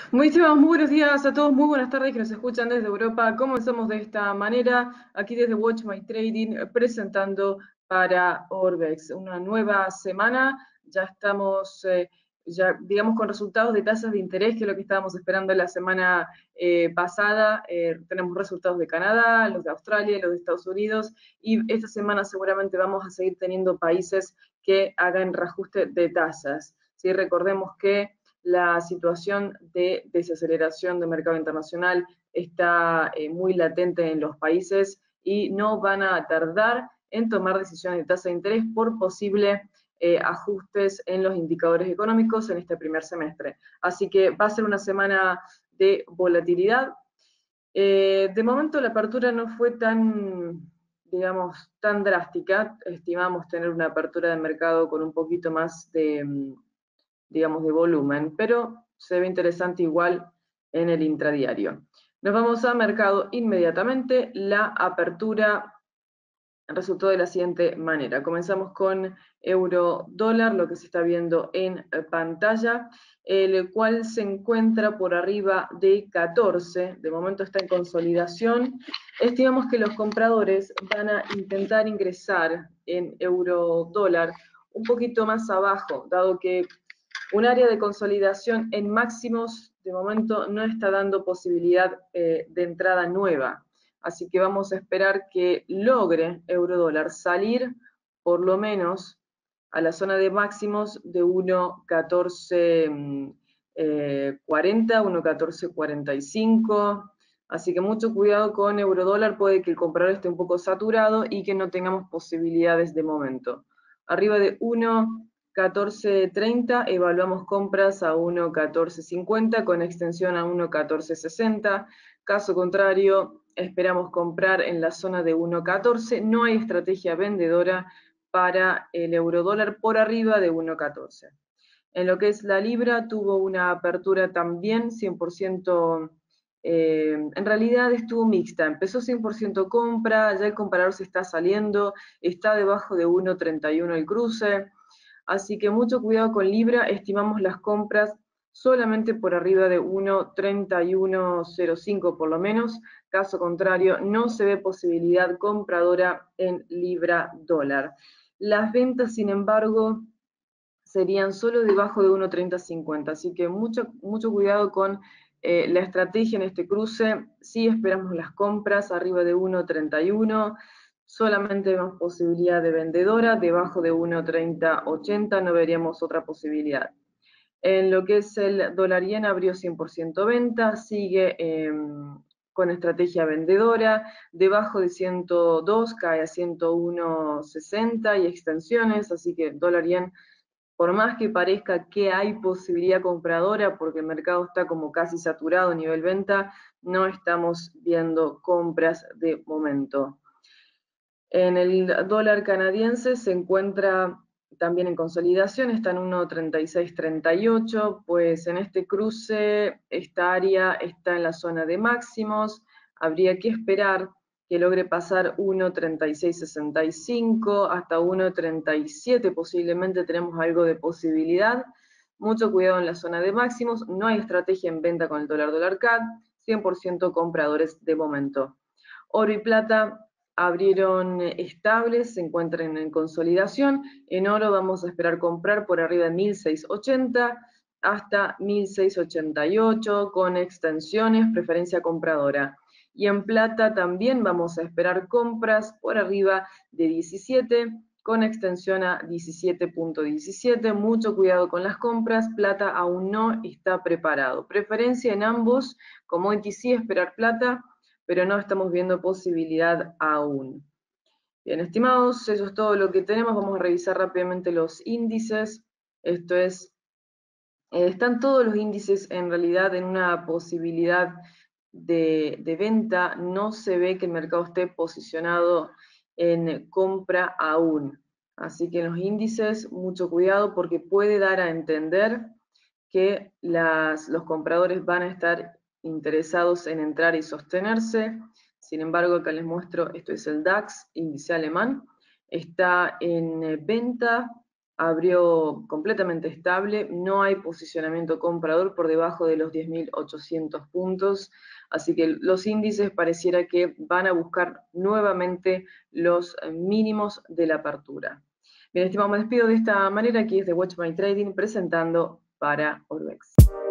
Muy buenos días a todos, muy buenas tardes que nos escuchan desde Europa. Comenzamos de esta manera, aquí desde Watch My Trading, presentando para Orbex una nueva semana. Ya estamos, ya digamos, con resultados de tasas de interés, que es lo que estábamos esperando la semana pasada. Tenemos resultados de Canadá, los de Australia, los de Estados Unidos, y esta semana seguramente vamos a seguir teniendo países que hagan reajuste de tasas. ¿Sí? Recordemos que la situación de desaceleración del mercado internacional está muy latente en los países y no van a tardar en tomar decisiones de tasa de interés por posibles ajustes en los indicadores económicos en este primer semestre. Así que va a ser una semana de volatilidad. De momento la apertura no fue tan, digamos, tan drástica. Estimamos tener una apertura de mercado con un poquito más de, digamos, de volumen, pero se ve interesante igual en el intradiario. Nos vamos a mercado inmediatamente. La apertura resultó de la siguiente manera. Comenzamos con euro dólar, lo que se está viendo en pantalla, el cual se encuentra por arriba de 14, de momento está en consolidación. Estimamos que los compradores van a intentar ingresar en euro dólar un poquito más abajo, dado que un área de consolidación en máximos de momento no está dando posibilidad de entrada nueva. Así que vamos a esperar que logre eurodólar salir por lo menos a la zona de máximos de 1.1440, 1.1445. Así que mucho cuidado con eurodólar, puede que el comprador esté un poco saturado y que no tengamos posibilidades de momento. Arriba de 1.1430 evaluamos compras a 1.1450 con extensión a 1.1460. Caso contrario, esperamos comprar en la zona de 1.14. No hay estrategia vendedora para el eurodólar por arriba de 1.14. En lo que es la libra, tuvo una apertura también 100%, en realidad estuvo mixta, empezó 100% compra, ya el comparador se está saliendo, está debajo de 1.31 el cruce, así que mucho cuidado con libra, estimamos las compras solamente por arriba de 1.3105 por lo menos, caso contrario no se ve posibilidad compradora en libra dólar. Las ventas, sin embargo, serían solo debajo de 1.3050, así que mucho cuidado con la estrategia en este cruce. Sí esperamos las compras arriba de 1.31, solamente vemos posibilidad de vendedora, debajo de 1.3080 no veríamos otra posibilidad. En lo que es el dólar yen abrió 100% venta, sigue con estrategia vendedora, debajo de 102 cae a 101.60 y extensiones, así que dólar yen, por más que parezca que hay posibilidad compradora, porque el mercado está como casi saturado a nivel venta, no estamos viendo compras de momento. En el dólar canadiense se encuentra también en consolidación, está en 1.3638, pues en este cruce esta área está en la zona de máximos, habría que esperar que logre pasar 1.3665 hasta 1.37, posiblemente tenemos algo de posibilidad. Mucho cuidado en la zona de máximos, no hay estrategia en venta con el dólar CAD, 100% compradores de momento. Oro y plata abrieron estables, se encuentran en consolidación. En oro vamos a esperar comprar por arriba de 1.680 hasta 1.688 con extensiones, preferencia compradora. Y en plata también vamos a esperar compras por arriba de 17 con extensión a 17.17. Mucho cuidado con las compras, plata aún no está preparado. Preferencia en ambos, como OTC esperar plata, pero no estamos viendo posibilidad aún. Bien, estimados, eso es todo lo que tenemos. Vamos a revisar rápidamente los índices. Esto es, están todos los índices en realidad en una posibilidad de venta. No se ve que el mercado esté posicionado en compra aún. Así que en los índices, mucho cuidado porque puede dar a entender que los compradores van a estar interesados en entrar y sostenerse. Sin embargo, acá les muestro, esto es el DAX, índice alemán, está en venta abrió completamente estable, no hay posicionamiento comprador por debajo de los 10.800 puntos, así que los índices pareciera que van a buscar nuevamente los mínimos de la apertura. Bien, estimado, me despido de esta manera, aquí es de Watch My Trading presentando para Orbex.